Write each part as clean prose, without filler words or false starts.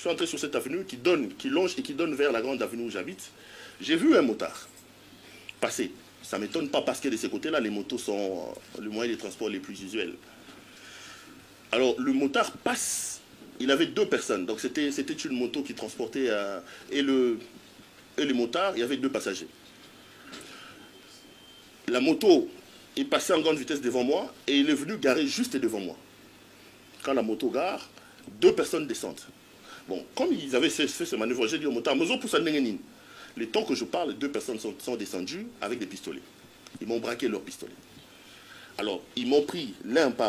suis entré sur cette avenue qui longe et qui donne vers la grande avenue où j'habite. J'ai vu un motard passer. Ça ne m'étonne pas parce que de ces côtés-là, les motos sont le moyen de transport les plus usuels. Alors, le motard passe. Il avait deux personnes. Donc, c'était une moto qui transportait... et le motard, il y avait deux passagers. La moto est passée en grande vitesse devant moi et il est venu garer juste devant moi. Quand la moto gare, deux personnes descendent. Bon, comme ils avaient fait ce manœuvre, j'ai dit au motard, Mozo pour Nengenine. Le temps que je parle, deux personnes sont descendues avec des pistolets. Ils m'ont braqué leurs pistolets. Alors, ils m'ont pris l'un par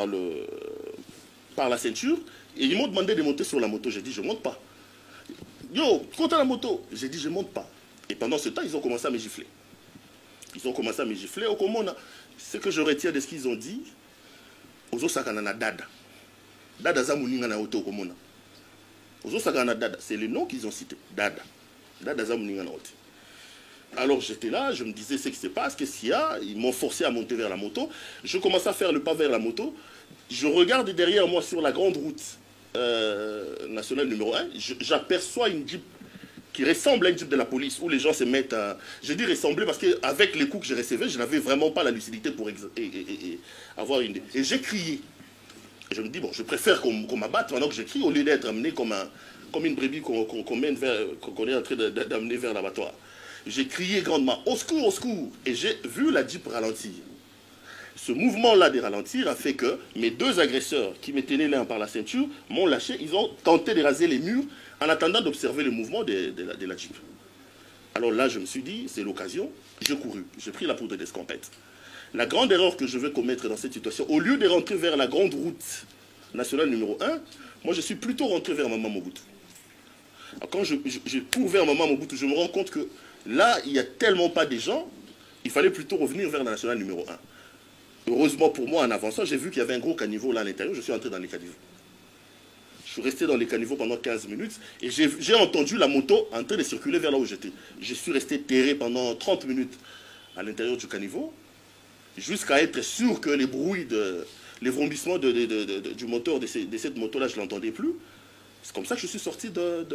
la ceinture et ils m'ont demandé de monter sur la moto. J'ai dit, je ne monte pas. Yo, compte à la moto. J'ai dit, je ne monte pas. Et pendant ce temps, ils ont commencé à me gifler. Ils ont commencé à me gifler. Au Komona, ce que je retiens de ce qu'ils ont dit, Ozo Sakanana Dada. Dada Zamuninga na Oto Komona. Ozo Sakanana Dada, c'est le nom qu'ils ont cité. Dada. Dada Zamuninga na Oto. Alors j'étais là, je me disais ce qui se passe, qu'est-ce qu'il y a. Ils m'ont forcé à monter vers la moto. Je commence à faire le pas vers la moto. Je regarde derrière moi sur la grande route nationale numéro 1. J'aperçois une Jeep qui ressemble à une Jeep de la police où les gens se mettent à... Je dis ressembler parce qu'avec les coups que j'ai recevés, je n'avais vraiment pas la lucidité pour avoir une... Et j'ai crié. Et je me dis, bon, je préfère qu'on m'abatte pendant que j'écris au lieu d'être amené comme une brebis qu'on est en train d'amener vers l'abattoir. J'ai crié grandement, au secours, au secours. Et j'ai vu la Jeep ralentir. Ce mouvement-là de ralentir a fait que mes deux agresseurs qui me tenaient l'un par la ceinture m'ont lâché. Ils ont tenté de raser les murs en attendant d'observer le mouvement de la Jeep. Alors là, je me suis dit, c'est l'occasion. J'ai couru. J'ai pris la poudre d'escampette. La grande erreur que je vais commettre dans cette situation, au lieu de rentrer vers la grande route nationale numéro 1, moi je suis plutôt rentré vers Mama Mobutu. Alors, quand je cours vers Mama Mobutu, je me rends compte que là, il n'y a tellement pas de gens, il fallait plutôt revenir vers la nationale numéro 1. Heureusement pour moi, en avançant, j'ai vu qu'il y avait un gros caniveau là à l'intérieur, je suis entré dans les caniveaux. Je suis resté dans les caniveaux pendant 15 minutes et j'ai entendu la moto en train de circuler vers là où j'étais. Je suis resté terré pendant 30 minutes à l'intérieur du caniveau, jusqu'à être sûr que les bruits, les vrombissements du moteur de cette moto-là, je ne l'entendais plus. C'est comme ça que je suis sorti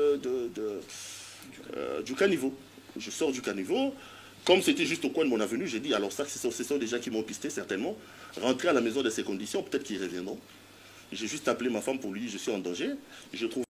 du caniveau. Je sors du caniveau. Comme c'était juste au coin de mon avenue, j'ai dit, alors ça, ce sont des gens qui m'ont pisté, certainement. Rentrer à la maison de ces conditions, peut-être qu'ils reviendront. J'ai juste appelé ma femme pour lui dire, je suis en danger. Je trouve